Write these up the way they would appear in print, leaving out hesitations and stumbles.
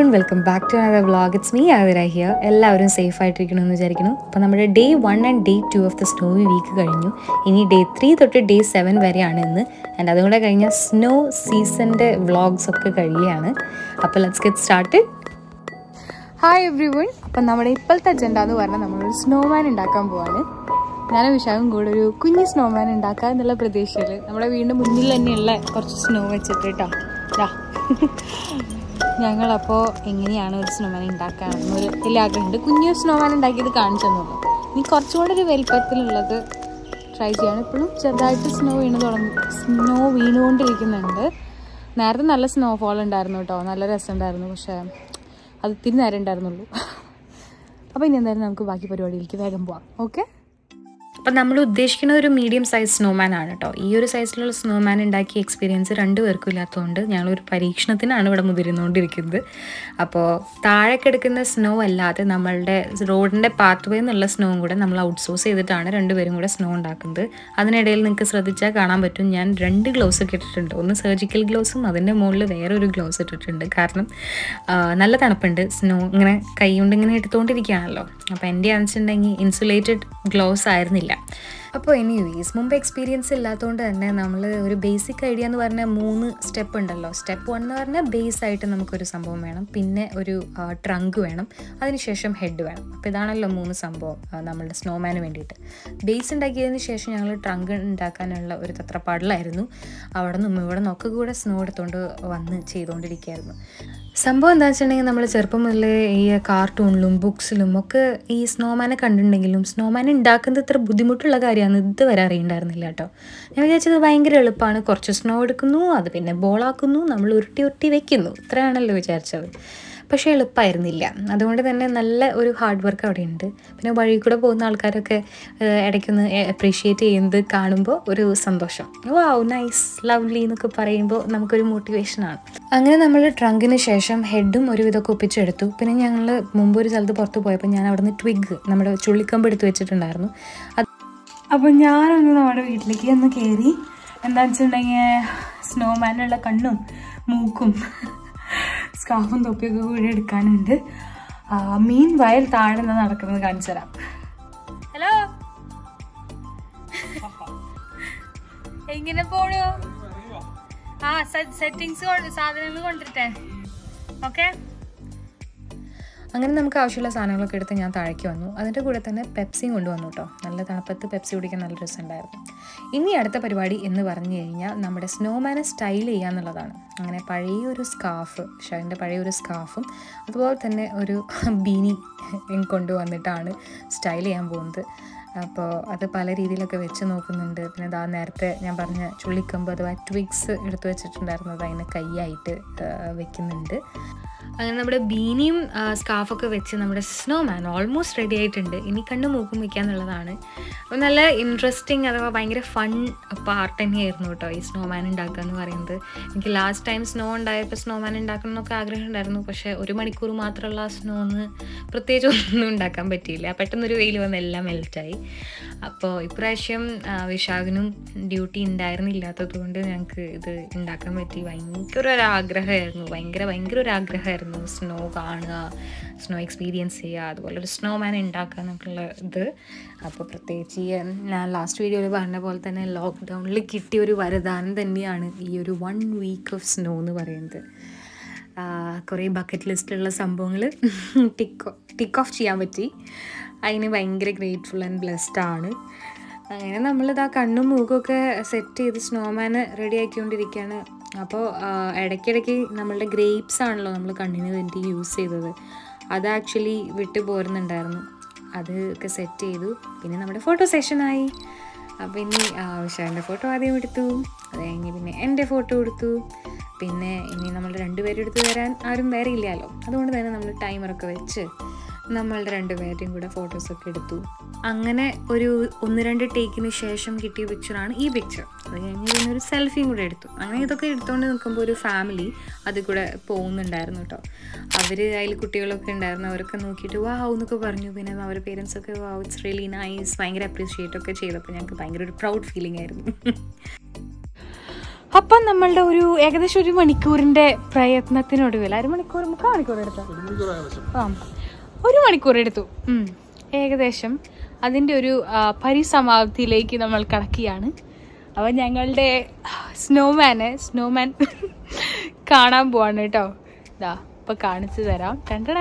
welcome back to another vlog. It's me, Aathira here. എല്ലാവരും safe ആയിട്ടിരിക്കണമെന്ന് വിചാരിക്കുന്നു. അപ്പോൾ നമ്മുടെ day 1 and day 2 of the snowy week കഴിഞ്ഞു. ഇനി ഡേ 3 തൊട്ട് ഡേ 7 വരെയാണ് ഇന്ന്. ആൻഡ് അതുകൂടെ കഴിഞ്ഞാൽ സ്നോ സീസണിൻ്റെ വ്ളോഗ്സ് ഒക്കെ കഴിയുകയാണ്. അപ്പോൾ let's get started. Hi everyone. അപ്പം നമ്മുടെ ഇപ്പോഴത്തെ അജണ്ട എന്ന് പറഞ്ഞാൽ നമ്മളൊരു സ്നോമാൻ ഉണ്ടാക്കാൻ പോവാണ്. ഞാനും വിശാഖും കൂടെ ഒരു കുഞ്ഞ് സ്നോമാൻ ഉണ്ടാക്കുക എന്നുള്ള പ്രതീക്ഷയിൽ നമ്മുടെ വീടിൻ്റെ മുന്നിൽ തന്നെയുള്ള കുറച്ച് സ്നോ വെച്ചിട്ട് കേട്ടോ ഞങ്ങളപ്പോൾ എങ്ങനെയാണ് ഒരു സ്നോമാൻ ഉണ്ടാക്കാമെന്നൊരു വലിയ ആഗ്രഹമുണ്ട്. കുഞ്ഞു സ്നോമാൻ ഉണ്ടാക്കിയത് കാണിച്ചു തന്നുള്ളൂ. ഇനി കുറച്ചുകൂടെ ഒരു വലിപ്പത്തിലുള്ളത് ട്രൈ ചെയ്യണം. ഇപ്പോഴും ചെറുതായിട്ട് സ്നോ വീണുകൊണ്ടിരിക്കുന്നുണ്ട്. നേരത്തെ നല്ല സ്നോഫോൾ ഉണ്ടായിരുന്നു കേട്ടോ, നല്ല രസമുണ്ടായിരുന്നു. പക്ഷേ അത് ഇത്തിരി നേരം ഉണ്ടായിരുന്നുള്ളൂ. അപ്പോൾ ഇനി എന്തായാലും നമുക്ക് ബാക്കി പരിപാടിയിലേക്ക് വേഗം പോവാം. ഓക്കെ. അപ്പം നമ്മൾ ഉദ്ദേശിക്കുന്ന ഒരു മീഡിയം സൈസ് സ്നോമാൻ ആണ് കേട്ടോ. ഈ ഒരു സൈസിലുള്ള സ്നോമാൻ ഉണ്ടാക്കിയ എക്സ്പീരിയൻസ് രണ്ടുപേർക്കും ഇല്ലാത്തതുകൊണ്ട് ഞങ്ങളൊരു പരീക്ഷണത്തിനാണ് ഇവിടെ മുതിരുന്നുകൊണ്ടിരിക്കുന്നത്. അപ്പോൾ താഴെ കിടക്കുന്ന സ്നോ അല്ലാതെ നമ്മളുടെ റോഡിൻ്റെ പാത്ത് വേ എന്നുള്ള സ്നോവും കൂടെ നമ്മൾ ഔട്ട്സോഴ്സ് ചെയ്തിട്ടാണ് രണ്ടുപേരും കൂടെ സ്നോ ഉണ്ടാക്കുന്നത്. അതിനിടയിൽ നിങ്ങൾക്ക് ശ്രദ്ധിച്ചാൽ കാണാൻ പറ്റും, ഞാൻ 2 ഗ്ലൗസ് ഒക്കെ ഇട്ടിട്ടുണ്ട്. ഒന്ന് സർജിക്കൽ ഗ്ലൗസും അതിൻ്റെ മുകളിൽ വേറൊരു ഗ്ലൗസ് ഇട്ടിട്ടുണ്ട്. കാരണം നല്ല തണുപ്പുണ്ട്. സ്നോ ഇങ്ങനെ കൈ കൊണ്ട് ഇങ്ങനെ എടുത്തുകൊണ്ടിരിക്കുകയാണല്ലോ. അപ്പോൾ എൻ്റെ ആണെന്നുണ്ടെങ്കിൽ ഇൻസുലേറ്റഡ് ഗ്ലൗസ് ആയിരുന്നില്ല. അപ്പോൾ എനിവേസ് മുമ്പ് എക്സ്പീരിയൻസ് ഇല്ലാത്തതുകൊണ്ട് തന്നെ നമ്മൾ ഒരു ബേസിക് ഐഡിയ എന്ന് പറഞ്ഞാൽ 3 സ്റ്റെപ്പ് ഉണ്ടല്ലോ. സ്റ്റെപ്പ് 1 എന്ന് പറഞ്ഞാൽ ബേസ് ആയിട്ട് നമുക്കൊരു സംഭവം വേണം, പിന്നെ ഒരു ട്രങ്ക് വേണം, അതിനുശേഷം ഹെഡ് വേണം. അപ്പോൾ ഇതാണല്ലോ 3 സംഭവം നമ്മളുടെ സ്നോമാന് വേണ്ടിയിട്ട്. ബേസ് ഉണ്ടാക്കിയതിന് ശേഷം ഞങ്ങൾ ട്രങ്ക് ഉണ്ടാക്കാനുള്ള ഒരു തത്രപ്പാടിലായിരുന്നു. അവിടെ നിന്നും ഇവിടെ നിന്നൊക്കെ കൂടെ സ്നോ എടുത്തുകൊണ്ട് വന്ന് ചെയ്തുകൊണ്ടിരിക്കുകയായിരുന്നു. സംഭവം എന്താ വെച്ചിട്ടുണ്ടെങ്കിൽ നമ്മൾ ചെറുപ്പം മുതലേ ഈ കാർട്ടൂണിലും ബുക്സിലും ഒക്കെ ഈ സ്നോമാനെ കണ്ടിട്ടുണ്ടെങ്കിലും സ്നോമാൻ ഉണ്ടാക്കുന്നത് ഇത്ര ബുദ്ധിമുട്ടുള്ള കാര്യമാണ് ഇതുവരെ അറിയണ്ടായിരുന്നില്ല കേട്ടോ. ഞാൻ വിചാരിച്ചത് ഭയങ്കര എളുപ്പമാണ്. കുറച്ച് സ്നോ എടുക്കുന്നു, അത് പിന്നെ ബോളാക്കുന്നു, നമ്മൾ ഉരുട്ടി വെക്കുന്നു, ഇത്രയാണല്ലോ വിചാരിച്ചത്. പക്ഷേ എളുപ്പമായിരുന്നില്ല. അതുകൊണ്ട് തന്നെ നല്ല ഒരു ഹാർഡ് വർക്ക് അവിടെ ഉണ്ട്. പിന്നെ വഴി കൂടെ പോകുന്ന ആൾക്കാരൊക്കെ ഇടയ്ക്കൊന്ന് അപ്രീഷിയേറ്റ് ചെയ്യുന്നത് കാണുമ്പോൾ ഒരു സന്തോഷം. വാവ്, നൈസ്, ലവ്ലി എന്നൊക്കെ പറയുമ്പോൾ നമുക്കൊരു മോട്ടിവേഷനാണ്. അങ്ങനെ നമ്മൾ ട്രങ്കിന് ശേഷം ഹെഡും ഒരു വിധമൊക്കെ ഒപ്പിച്ചെടുത്തു. പിന്നെ ഞങ്ങൾ മുമ്പ് ഒരു സ്ഥലത്ത് പുറത്ത് പോയപ്പോൾ ഞാൻ അവിടെ നിന്ന് ട്വിഗ്, നമ്മുടെ ചുള്ളിക്കമ്പ് എടുത്ത് വെച്ചിട്ടുണ്ടായിരുന്നു. അപ്പോൾ ഞാനൊന്ന് നമ്മുടെ വീട്ടിലേക്ക് ഒന്ന് കയറി. എന്താണെന്ന് വെച്ചിട്ടുണ്ടെങ്കിൽ സ്നോമാനുള്ള കണ്ണും മൂക്കും സ്കാർഫും തൊപ്പിയൊക്കെ കൂടി എടുക്കാനുണ്ട്. മീൻ വയൽ താഴെ നിന്ന് നടക്കുന്നത് കാണിച്ചു തരാം. ഹലോ, എങ്ങനെ പോണു? സെറ്റിങ്സ് സാധനങ്ങൾ കൊണ്ടിട്ടെ. ഓക്കെ. അങ്ങനെ നമുക്ക് ആവശ്യമുള്ള സാധനങ്ങളൊക്കെ എടുത്ത് ഞാൻ താഴേക്ക് വന്നു. അതിൻ്റെ കൂടെ തന്നെ പെപ്സിയും കൊണ്ടുവന്നു കേട്ടോ. നല്ല തണുപ്പത്ത് പെപ്സി കുടിക്കാൻ നല്ല രസമുണ്ടായിരുന്നു. ഇനി അടുത്ത പരിപാടി എന്ന് പറഞ്ഞു കഴിഞ്ഞാൽ നമ്മുടെ സ്നോമാനെ സ്റ്റൈൽ ചെയ്യുക എന്നുള്ളതാണ്. അങ്ങനെ പഴയൊരു സ്കാർഫ്, ഷർട്ടിൻ്റെ പഴയൊരു സ്കാർഫും അതുപോലെ തന്നെ ഒരു ബീനി കൊണ്ടുവന്നിട്ടാണ് സ്റ്റൈൽ ചെയ്യാൻ പോകുന്നത്. അപ്പോൾ അത് പല രീതിയിലൊക്കെ വെച്ച് നോക്കുന്നുണ്ട്. പിന്നെ നേരത്തെ ഞാൻ പറഞ്ഞ ചുള്ളിക്കമ്പ് അഥവാ ട്വിഗ്സ് എടുത്ത് വെച്ചിട്ടുണ്ടായിരുന്നത് അതിന് കൈയായിട്ട് വെക്കുന്നുണ്ട്. അങ്ങനെ നമ്മുടെ ബീനിയും സ്കാർഫൊക്കെ വെച്ച് നമ്മുടെ സ്നോമാൻ ഓൾമോസ്റ്റ് റെഡി ആയിട്ടുണ്ട്. ഇനി കണ്ണും മൂക്കും വയ്ക്കുക എന്നുള്ളതാണ്. അപ്പോൾ നല്ല ഇൻട്രസ്റ്റിംഗ് അഥവാ ഭയങ്കര ഫൺ പാർട്ട് തന്നെയായിരുന്നു കേട്ടോ ഈ സ്നോമാൻ ഉണ്ടാക്കുക എന്ന് പറയുന്നത്. എനിക്ക് ലാസ്റ്റ് ടൈം സ്നോ ഉണ്ടായപ്പോൾ സ്നോമാൻ ഉണ്ടാക്കണം എന്നൊക്കെ ആഗ്രഹം ഉണ്ടായിരുന്നു. പക്ഷേ 1 മണിക്കൂർ മാത്രമുള്ള ആ സ്നോന്ന് പ്രത്യേകിച്ച് ഒന്നും ഉണ്ടാക്കാൻ പറ്റിയില്ല. പെട്ടെന്നൊരു വെയിൽ വന്ന് എല്ലാം മെൽറ്റായി. അപ്പോൾ ഇപ്രാവശ്യം വിശാഖിനും ഡ്യൂട്ടി ഉണ്ടായിരുന്നില്ലാത്തത് കൊണ്ട് ഞങ്ങൾക്ക് ഇത് ഉണ്ടാക്കാൻ പറ്റി. ഭയങ്കര ഒരു ആഗ്രഹമായിരുന്നു സ്നോ കാണുക, സ്നോ എക്സ്പീരിയൻസ് ചെയ്യുക, അതുപോലെ ഒരു സ്നോമാൻ ഉണ്ടാക്കുക എന്നൊക്കെയുള്ള ഇത്. അപ്പോൾ പ്രത്യേകിച്ച് ഞാൻ ലാസ്റ്റ് വീഡിയോയിൽ പറഞ്ഞ പോലെ തന്നെ ലോക്ക്ഡൗണിൽ കിട്ടിയ ഒരു വരദാനം തന്നെയാണ് ഈ ഒരു 1 വീക്ക് ഓഫ് സ്നോ എന്ന് പറയുന്നത്. കുറേ ബക്കറ്റ് ലിസ്റ്റിലുള്ള സംഭവങ്ങൾ ടിക്ക് ഓഫ് ചെയ്യാൻ പറ്റി. അതിന് ഭയങ്കര ഗ്രേറ്റ്ഫുൾ ആൻഡ് ബ്ലെസ്ഡ് ആണ്. അങ്ങനെ നമ്മളിത് കണ്ണും മൂക്കൊക്കെ സെറ്റ് ചെയ്ത് സ്നോമാന് റെഡി ആക്കിക്കൊണ്ടിരിക്കുകയാണ്. അപ്പോൾ ഇടയ്ക്കിടയ്ക്ക് നമ്മളുടെ ഗ്രേപ്സ് ആണല്ലോ നമ്മൾ കണ്ണിന് വേണ്ടി യൂസ് ചെയ്തത്, അത് ആക്ച്വലി വിട്ട് പോരുന്നുണ്ടായിരുന്നു. അത് ഒക്കെ സെറ്റ് ചെയ്തു. പിന്നെ നമ്മുടെ ഫോട്ടോ സെഷനായി. അപ്പോൾ ഇനി വിശാഖിൻ്റെ ഫോട്ടോ ആദ്യം എടുത്തു, അത് കഴിഞ്ഞ് പിന്നെ എൻ്റെ ഫോട്ടോ എടുത്തു. പിന്നെ ഇനി നമ്മൾ 2 പേരും എടുത്ത് തരാൻ ആരും വേറെ ഇല്ലല്ലോ. അതുകൊണ്ട് തന്നെ നമ്മൾ ടൈമറൊക്കെ വെച്ച് നമ്മളുടെ 2 പേരുടെയും കൂടെ ഫോട്ടോസൊക്കെ എടുത്തു. അങ്ങനെ ഒരു 1-2 ടേക്കിന് ശേഷം കിട്ടിയ പിക്ചറാണ് ഈ പിക്ചർ. അത് കഴിഞ്ഞ് പിന്നെ ഒരു സെൽഫിയും കൂടെ എടുത്തു. അങ്ങനെ ഇതൊക്കെ എടുത്തുകൊണ്ട് നിൽക്കുമ്പോൾ ഒരു ഫാമിലി അതിൽ കൂടെ പോകുന്നുണ്ടായിരുന്നു കേട്ടോ. അവർ അതിൽ കുട്ടികളൊക്കെ ഉണ്ടായിരുന്നു. അവരൊക്കെ നോക്കിയിട്ട് വാവ് എന്നൊക്കെ പറഞ്ഞു. പിന്നെ അവരുടെ പേരൻസൊക്കെ വാവ്, ഇറ്റ്സ് റിയലി നൈസ്, ഭയങ്കര അപ്രീഷിയേറ്റ് ഒക്കെ ചെയ്തപ്പോൾ ഞങ്ങൾക്ക് ഭയങ്കര ഒരു പ്രൗഡ് ഫീലിംഗ് ആയിരുന്നു. അപ്പം നമ്മളുടെ ഒരു ഏകദേശം 1 മണിക്കൂറിന്റെ പ്രയത്നത്തിനൊടുവിൽ 1 മണിക്കൂർ 3/4 മണിക്കൂർ എടുത്തു. 1 മണിക്കൂർ എടുത്തു. ഏകദേശം അതിൻ്റെ ഒരു പരിസമാപ്തിയിലേക്ക് നമ്മൾ കടക്കുകയാണ്. അപ്പം ഞങ്ങളുടെ സ്നോമാൻ കാണാൻ പോവാണ് കേട്ടോ. ഇതാ ഇപ്പൊ കാണിച്ചു തരാം.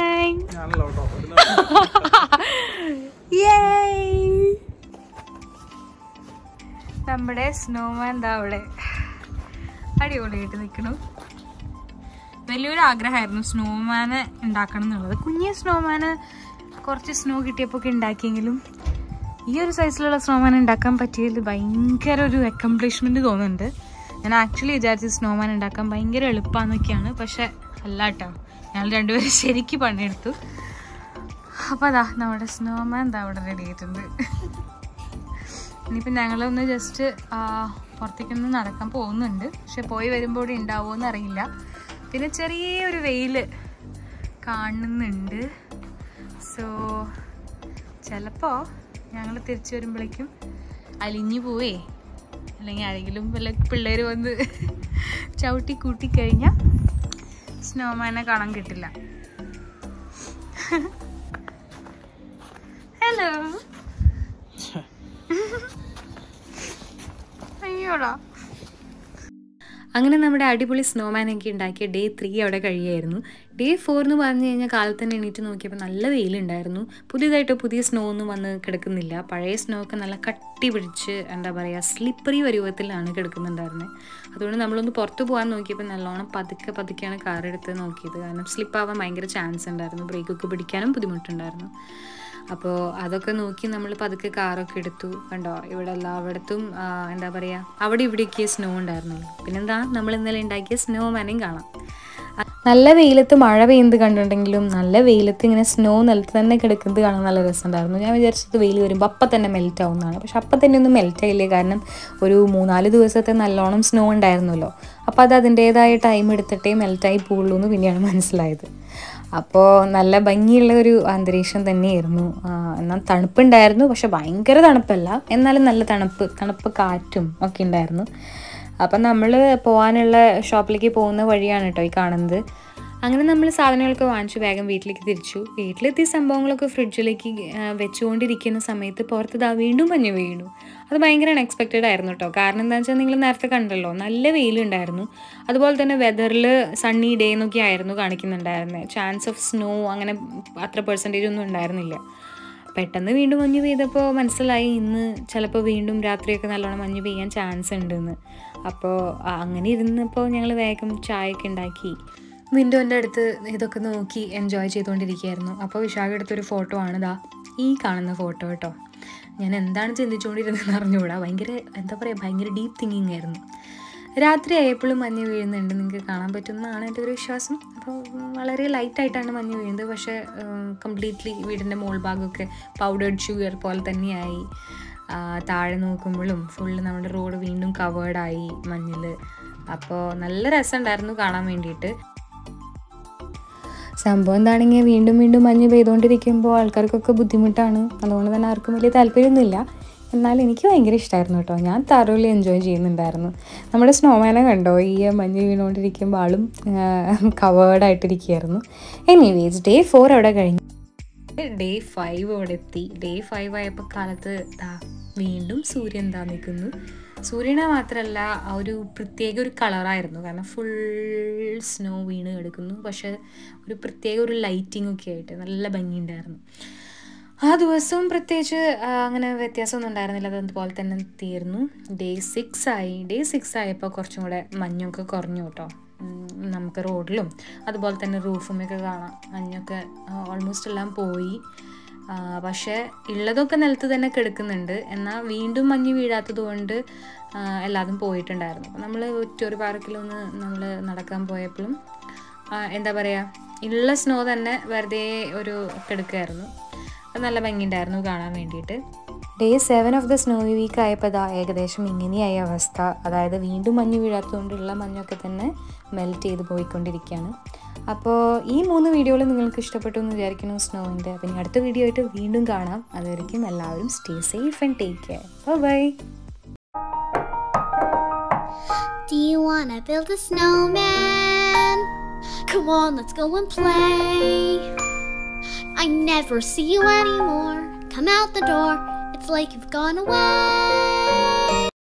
നമ്മുടെ സ്നോമാൻ എന്താ അവിടെ അടിപൊളിയായിട്ട് നിൽക്കണു. വലിയൊരു ആഗ്രഹമായിരുന്നു സ്നോമാന് ഉണ്ടാക്കണം എന്നുള്ളത്. കുഞ്ഞ് സ്നോമാന് കുറച്ച് സ്നോ കിട്ടിയപ്പോൾ ഒക്കെ ഉണ്ടാക്കിയെങ്കിലും ഈ ഒരു സൈസിലുള്ള സ്നോമാൻ ഉണ്ടാക്കാൻ പറ്റിയതിൽ ഭയങ്കര ഒരു അക്കംപ്ലിഷ്മെന്റ് തോന്നുന്നുണ്ട്. ഞാൻ ആക്ച്വലി വിചാരിച്ചു സ്നോമാൻ ഉണ്ടാക്കാൻ ഭയങ്കര എളുപ്പമാണെന്നൊക്കെയാണ്. പക്ഷെ അല്ല കേട്ടോ, ഞങ്ങൾ രണ്ടുപേരും ശരിക്കും പണിയെടുത്തു. അപ്പോൾ അതാ നമ്മുടെ സ്നോമാൻ എന്താ അവിടെ റെഡി ആയിട്ടുണ്ട്. ഇനിയിപ്പോൾ ഞങ്ങളൊന്ന് ജസ്റ്റ് പുറത്തേക്കൊന്ന് നടക്കാൻ പോകുന്നുണ്ട്. പക്ഷെ പോയി വരുമ്പോൾ ഇവിടെ ഉണ്ടാവുമോ എന്നറിയില്ല. പിന്നെ ചെറിയൊരു വെയിൽ കാണുന്നുണ്ട്. സോ ചിലപ്പോൾ ഞങ്ങൾ തിരിച്ചു വരുമ്പോഴേക്കും അലിഞ്ഞു പോവേ അല്ലെങ്കിൽ ആരെങ്കിലും വല്ല പിള്ളേർ വന്ന് ചവിട്ടി കൂട്ടിക്കഴിഞ്ഞാൽ സ്നോമാനെ കാണാൻ കിട്ടില്ല. ഹലോ. അയ്യോടാ. അങ്ങനെ നമ്മുടെ അടിപൊളി സ്നോമാനൊക്കെ ഉണ്ടാക്കിയ ഡേ 3 അവിടെ കഴിയായിരുന്നു. ഡേ 4 എന്ന് പറഞ്ഞു കഴിഞ്ഞാൽ കാലത്ത് തന്നെ എണീറ്റ് നോക്കിയപ്പോൾ നല്ല വെയിലുണ്ടായിരുന്നു. പുതിയ സ്നോ ഒന്നും വന്ന് കിടക്കുന്നില്ല. പഴയ സ്നോ ഒക്കെ നല്ല കട്ടി പിടിച്ച് എന്താ പറയുക സ്ലിപ്പറി പരുവത്തിലാണ് കിടക്കുന്നുണ്ടായിരുന്നത്. അതുകൊണ്ട് നമ്മളൊന്ന് പുറത്ത് പോകാൻ നോക്കിയപ്പോൾ നല്ലോണം പതുക്കെയാണ് കാറെടുത്ത് നോക്കിയത്. കാരണം സ്ലിപ്പാവാൻ ഭയങ്കര ചാൻസ് ഉണ്ടായിരുന്നു. ബ്രേക്കൊക്കെ പിടിക്കാനും ബുദ്ധിമുട്ടുണ്ടായിരുന്നു. അപ്പോൾ അതൊക്കെ നോക്കി നമ്മൾ പതുക്കെ കാറൊക്കെ എടുത്തു. കണ്ടോ, ഇവിടെ എല്ലായിടത്തും എന്താ പറയുക അവിടെ ഇവിടെയൊക്കെ സ്നോ ഉണ്ടായിരുന്നുള്ളൂ. പിന്നെന്താ നമ്മൾ ഇന്നലെ ഉണ്ടാക്കിയ സ്നോമാനെയും കാണാം. നല്ല വെയിലത്ത് മഴ പെയ്യുന്നത് കണ്ടിട്ടുണ്ടെങ്കിലും നല്ല വെയിലത്ത് ഇങ്ങനെ സ്നോ നിലത്ത് തന്നെ കിടക്കുന്നത് കാണാൻ നല്ല രസമുണ്ടായിരുന്നു. ഞാൻ വിചാരിച്ചത് വെയിൽ വരുമ്പോൾ അപ്പം തന്നെ മെൽറ്റ് ആവുന്നതാണ്. പക്ഷെ അപ്പം തന്നെ ഒന്നും മെൽറ്റ് ആയില്ലേ. കാരണം ഒരു 3-4 ദിവസത്തെ നല്ലോണം സ്നോ ഉണ്ടായിരുന്നല്ലോ. അപ്പോൾ അത് അതിൻ്റേതായ ടൈം എടുത്തിട്ടേ മെൽറ്റായി പോവുള്ളൂ എന്ന് പിന്നെയാണ് മനസ്സിലായത്. അപ്പോൾ നല്ല ഭംഗിയുള്ള ഒരു അന്തരീക്ഷം തന്നെയായിരുന്നു. എന്നാൽ തണുപ്പുണ്ടായിരുന്നു. പക്ഷെ ഭയങ്കര തണുപ്പല്ല, എന്നാലും നല്ല തണുപ്പ് കാറ്റും ഒക്കെ ഉണ്ടായിരുന്നു. അപ്പം നമ്മൾ പോകാനുള്ള ഷോപ്പിലേക്ക് പോകുന്ന വഴിയാണ് കേട്ടോ ഈ കാണുന്നത്. അങ്ങനെ നമ്മൾ സാധനങ്ങളൊക്കെ വാങ്ങിച്ചു വേഗം വീട്ടിലേക്ക് തിരിച്ചു. വീട്ടിലെത്തിയ സംഭവങ്ങളൊക്കെ ഫ്രിഡ്ജിലേക്ക് വെച്ചുകൊണ്ടിരിക്കുന്ന സമയത്ത് പുറത്ത് വീണ്ടും മഞ്ഞ് വീണു. അത് ഭയങ്കര അൺഎക്സ്പെക്റ്റഡ് ആയിരുന്നു കേട്ടോ. കാരണം എന്താ വെച്ചാൽ നിങ്ങൾ നേരത്തെ കണ്ടല്ലോ നല്ല വെയിലുണ്ടായിരുന്നു. അതുപോലെ തന്നെ വെതറിൽ സണ്ണി ഡേ എന്നൊക്കെ ആയിരുന്നു കാണിക്കുന്നുണ്ടായിരുന്നത്. ചാൻസ് ഓഫ് സ്നോ അങ്ങനെ അത്ര പെർസെൻറ്റേജ് ഒന്നും ഉണ്ടായിരുന്നില്ല. പെട്ടെന്ന് വീണ്ടും മഞ്ഞ് പെയ്തപ്പോൾ മനസ്സിലായി ഇന്ന് ചിലപ്പോൾ വീണ്ടും രാത്രിയൊക്കെ നല്ലോണം മഞ്ഞ് പെയ്യാൻ ചാൻസ് ഉണ്ടെന്ന്. അപ്പോൾ അങ്ങനെ ഇരുന്നപ്പോൾ ഞങ്ങൾ വേഗം ചായയൊക്കെ ഉണ്ടാക്കി വിൻഡോൻ്റെ അടുത്ത് ഇതൊക്കെ നോക്കി എൻജോയ് ചെയ്തുകൊണ്ടിരിക്കുകയായിരുന്നു. അപ്പോൾ വിശാഖ എടുത്തൊരു ഫോട്ടോ ആണിതാ ഈ കാണുന്ന ഫോട്ടോ കേട്ടോ. ഞാൻ എന്താണ് ചിന്തിച്ചുകൊണ്ടിരുന്നതെന്ന് അറിഞ്ഞുകൂടാ. ഭയങ്കര ഡീപ്പ് തിങ്കിങ് ആയിരുന്നു. രാത്രി ആയപ്പോഴും മഞ്ഞ് വീഴുന്നുണ്ട്, നിങ്ങൾക്ക് കാണാൻ പറ്റുമെന്നാണ് എൻ്റെ ഒരു വിശ്വാസം. അപ്പോൾ വളരെ ലൈറ്റായിട്ടാണ് മഞ്ഞ് വീഴുന്നത്. പക്ഷേ കംപ്ലീറ്റ്ലി വീടിൻ്റെ മോൾ ഭാഗമൊക്കെ പൗഡേർഡ് ഷുഗർ പോലെ തന്നെയായി. താഴെ നോക്കുമ്പോഴും ഫുള്ള് നമ്മുടെ റോഡ് വീണ്ടും കവേർഡായി മഞ്ഞിൽ. അപ്പോൾ നല്ല രസമുണ്ടായിരുന്നു കാണാൻ വേണ്ടിയിട്ട്. സംഭവം എന്താണെങ്കിൽ വീണ്ടും മഞ്ഞ് പെയ്തുകൊണ്ടിരിക്കുമ്പോൾ ആൾക്കാർക്കൊക്കെ ബുദ്ധിമുട്ടാണ്. അതുകൊണ്ട് തന്നെ ആർക്കും വലിയ താല്പര്യമൊന്നുമില്ല. എന്നാലും എനിക്ക് ഭയങ്കര ഇഷ്ടമായിരുന്നു കേട്ടോ. ഞാൻ thoroughly എൻജോയ് ചെയ്യുന്നുണ്ടായിരുന്നു. നമ്മുടെ സ്നോമാനെ കണ്ടോ, ഈ മഞ്ഞ് വീണുകൊണ്ടിരിക്കുമ്പോൾ ആളും കവേർഡായിട്ടിരിക്കുകയായിരുന്നു. എനിവേസ് ഡേ 4 അവിടെ കഴിഞ്ഞു. ഡേ 5 അവിടെ എത്തി. ഡേ 5 ആയപ്പോൾ കാലത്ത് വീണ്ടും സൂര്യൻ നിൽക്കുന്നു. സൂര്യനെ മാത്രമല്ല ഒരു പ്രത്യേക ഒരു കളറായിരുന്നു. കാരണം ഫുൾ സ്നോ വീണ് കിടക്കുന്നു. പക്ഷേ ഒരു പ്രത്യേക ഒരു ലൈറ്റിംഗ് ഒക്കെ ആയിട്ട് നല്ല ഭംഗിയുണ്ടായിരുന്നു. ആ ദിവസവും പ്രത്യേകിച്ച് അങ്ങനെ വ്യത്യാസമൊന്നും ഉണ്ടായിരുന്നില്ല. അതുപോലെ തന്നെ തീർന്നു. ഡേ 6 ആയി. ഡേ 6 ആയപ്പോൾ കുറച്ചും കൂടെ മഞ്ഞൊക്കെ കുറഞ്ഞു കേട്ടോ. നമുക്ക് റോഡിലും അതുപോലെ തന്നെ റൂഫുമൊക്കെ കാണാം. മഞ്ഞൊക്കെ ഓൾമോസ്റ്റ് എല്ലാം പോയി. പക്ഷേ ഉള്ളതൊക്കെ നിലത്ത് തന്നെ കിടക്കുന്നുണ്ട്. എന്നാൽ വീണ്ടും മഞ്ഞ് വീഴാത്തത് കൊണ്ട് എല്ലാതും പോയിട്ടുണ്ടായിരുന്നു. അപ്പോൾ നമ്മൾ ഒറ്റൊരു പാർക്കിലൊന്ന് നമ്മൾ നടക്കാൻ പോയപ്പോഴും എന്താ പറയുക ഉള്ള സ്നോ തന്നെ വെറുതെ ഒരു കിടക്കുകയായിരുന്നു. അത് നല്ല ഭംഗിയുണ്ടായിരുന്നു കാണാൻ വേണ്ടിയിട്ട്. Day 7 of the snowy week ആയപ്പോൾ ഏകദേശം ഇങ്ങനെയായ അവസ്ഥ. അതായത് വീണ്ടും മഞ്ഞ് വീഴാത്തതുകൊണ്ടുള്ള മഞ്ഞൊക്കെ തന്നെ മെൽറ്റ് ചെയ്ത് പോയിക്കൊണ്ടിരിക്കുകയാണ്. അപ്പോൾ ഈ 3 വീഡിയോകൾ നിങ്ങൾക്ക് ഇഷ്ടപ്പെട്ടു എന്ന് വിചാരിക്കുന്നു സ്നോവിൻ്റെ. അപ്പം ഇനി അടുത്ത വീഡിയോ ആയിട്ട് വീണ്ടും കാണാം. അതുവരെയ്ക്കും എല്ലാവരും stay safe and take care. Bye. Do you wanna build a snowman? Come on, let's go and play. I never see you anymore. Come out the door, it's like you've gone away.